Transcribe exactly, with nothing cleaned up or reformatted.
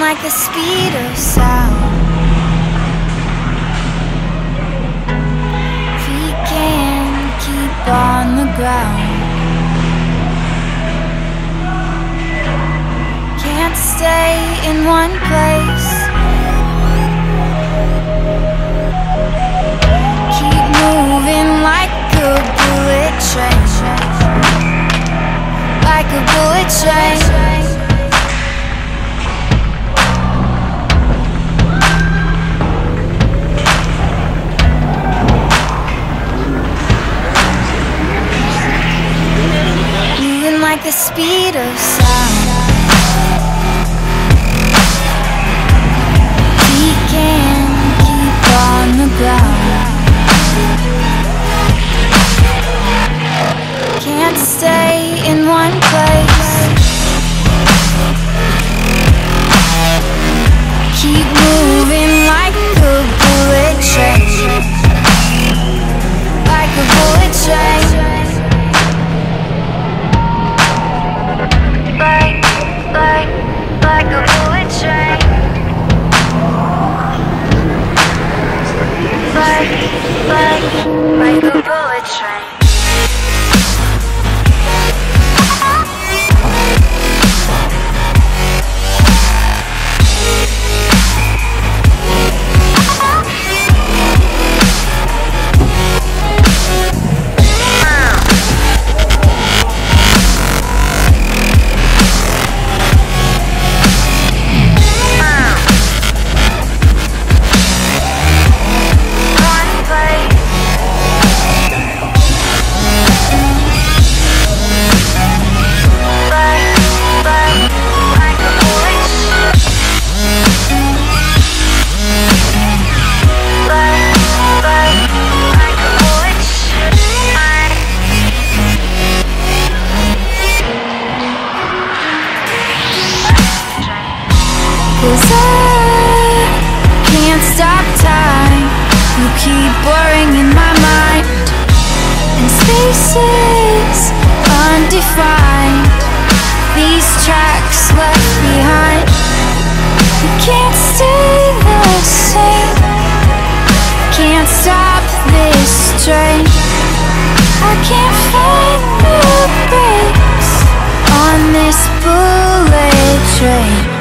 like the speed of sound. Feet can't keep on the ground. Can't stay in one place. Keep moving like a bullet train. Like a bullet train. Like the speed of sound. He can't keep on the ground. Can't stay in one place. Keep moving like a bullet train. Like a bullet train. Like, like, like a bullet train. Like, like, like a bullet train. Cause I can't stop time. You keep blurring in my mind, and spaces undefined. These tracks left behind. You can't stay the same. Can't stop this train. I can't find the brakes on this bullet train.